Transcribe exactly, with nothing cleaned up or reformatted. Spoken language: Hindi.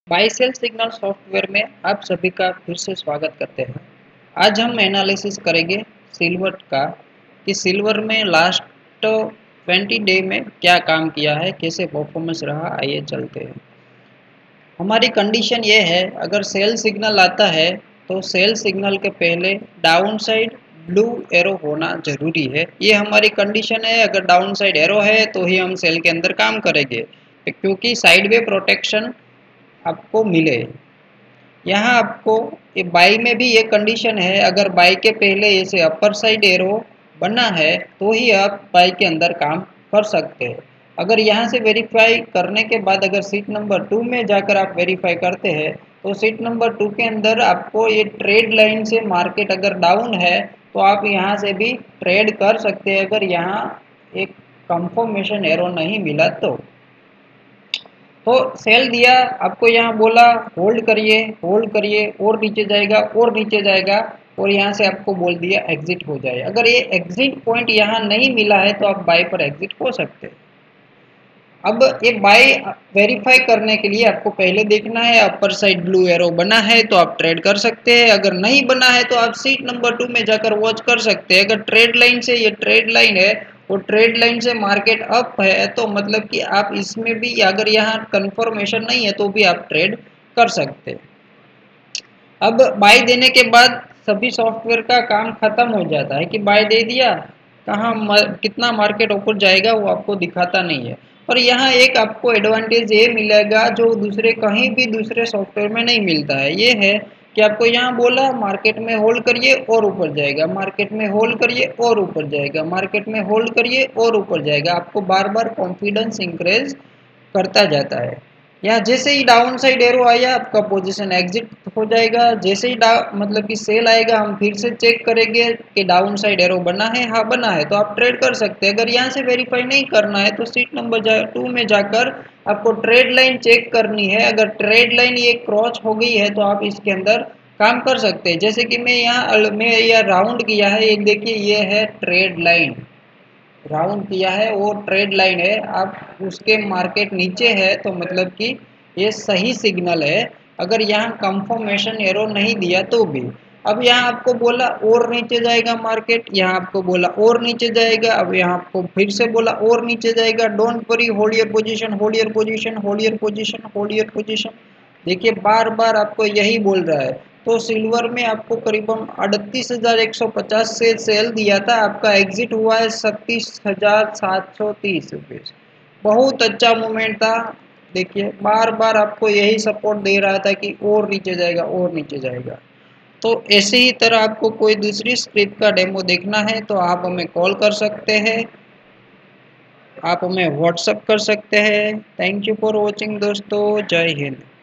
बाय सेल सिग्नल सॉफ्टवेयर में आप सभी का फिर से स्वागत करते हैं। आज हम एनालिसिस करेंगे सिल्वर का कि सिल्वर में लास्ट ट्वेंटी डे में क्या काम किया है, कैसे परफॉर्मेंस रहा। आइए चलते हैं। हमारी कंडीशन ये है, अगर सेल सिग्नल आता है तो सेल सिग्नल के पहले डाउन साइड ब्लू एरो होना जरूरी है। ये हमारी कंडीशन है। अगर डाउन साइड एरो है तो ही हम सेल के अंदर काम करेंगे, क्योंकि साइडवे प्रोटेक्शन आपको मिले। यहाँ आपको ये बाई में भी ये कंडीशन है, अगर बाई के पहले ऐसे अपर साइड एरो बना है तो ही आप बाई के अंदर काम कर सकते हैं। अगर यहाँ से वेरीफाई करने के बाद अगर सीट नंबर टू में जाकर आप वेरीफाई करते हैं तो सीट नंबर टू के अंदर आपको ये ट्रेड लाइन से मार्केट अगर डाउन है तो आप यहाँ से भी ट्रेड कर सकते हैं, अगर यहाँ एक कंफर्मेशन एरो नहीं मिला तो। तो सेल दिया आपको, यहाँ बोला होल्ड करिए होल्ड करिए और नीचे जाएगा और नीचे जाएगा, और यहाँ से आपको बोल दिया एग्जिट हो जाए। अगर ये एग्जिट पॉइंट यहाँ नहीं मिला है तो आप बाय पर एग्जिट हो सकते हैं। अब ये बाय वेरीफाई करने के लिए आपको पहले देखना है अपर साइड ब्लू एरो बना है तो आप ट्रेड कर सकते हैं, अगर नहीं बना है तो आप सीट नंबर टू में जाकर वॉच कर सकते हैं। अगर ट्रेड लाइन से, ये ट्रेड लाइन है और ट्रेड लाइन से मार्केट अप है तो मतलब कि आप इसमें भी, अगर यहाँ कंफर्मेशन नहीं है तो भी आप ट्रेड कर सकते हैं। अब बाय देने के बाद सभी सॉफ्टवेयर का काम खत्म हो जाता है कि बाय दे दिया, कहाँ कितना मार्केट ऊपर जाएगा वो आपको दिखाता नहीं है। और यहाँ एक आपको एडवांटेज ये मिलेगा जो दूसरे कहीं भी दूसरे सॉफ्टवेयर में नहीं मिलता है, ये है कि आपको यहाँ बोला मार्केट में होल्ड करिए और ऊपर जाएगा, मार्केट में होल्ड करिए और ऊपर जाएगा, मार्केट में होल्ड करिए और ऊपर जाएगा। आपको बार बार कॉन्फिडेंस इंक्रीज करता जाता है। यहाँ जैसे ही डाउन साइड एरो आया आपका पोजीशन एग्जिट हो जाएगा। जैसे ही मतलब कि सेल आएगा हम फिर से चेक करेंगे कि डाउन साइड एरो बना है, हाँ बना है तो आप ट्रेड कर सकते हैं। अगर यहाँ से वेरीफाई नहीं करना है तो सीट नंबर जा, टू में जाकर आपको ट्रेड लाइन चेक करनी है। अगर ट्रेड लाइन ये क्रॉस हो गई है तो आप इसके अंदर काम कर सकते हैं। जैसे कि मैं यहाँ मैं यह राउंड किया है, एक देखिए ये है ट्रेड लाइन, राउंड किया है वो ट्रेड लाइन है। आप उसके मार्केट नीचे है तो मतलब कि ये सही सिग्नल है। अगर यहाँ कंफर्मेशन एरो नहीं दिया तो भी, अब यहाँ आपको बोला और नीचे जाएगा मार्केट, यहाँ आपको बोला और नीचे जाएगा, अब यहाँ आपको फिर से बोला और नीचे जाएगा। Don't worry, hold your position, hold your position, hold your position, hold your position. देखिए बार बार आपको यही बोल रहा है। तो सिल्वर में आपको करीबन अड़तीस हजार एक सौ पचास से सेल दिया था, आपका एग्जिट हुआ है सत्तीस हजार सात सौ तीस रुपये। बहुत अच्छा मूवमेंट था। देखिए बार बार आपको यही सपोर्ट दे रहा था कि और नीचे जाएगा और नीचे जाएगा। तो ऐसे ही तरह आपको कोई दूसरी स्क्रिप्ट का डेमो देखना है तो आप हमें कॉल कर सकते हैं, आप हमें व्हाट्सअप कर सकते हैं। थैंक यू फॉर वॉचिंग दोस्तों, जय हिंद।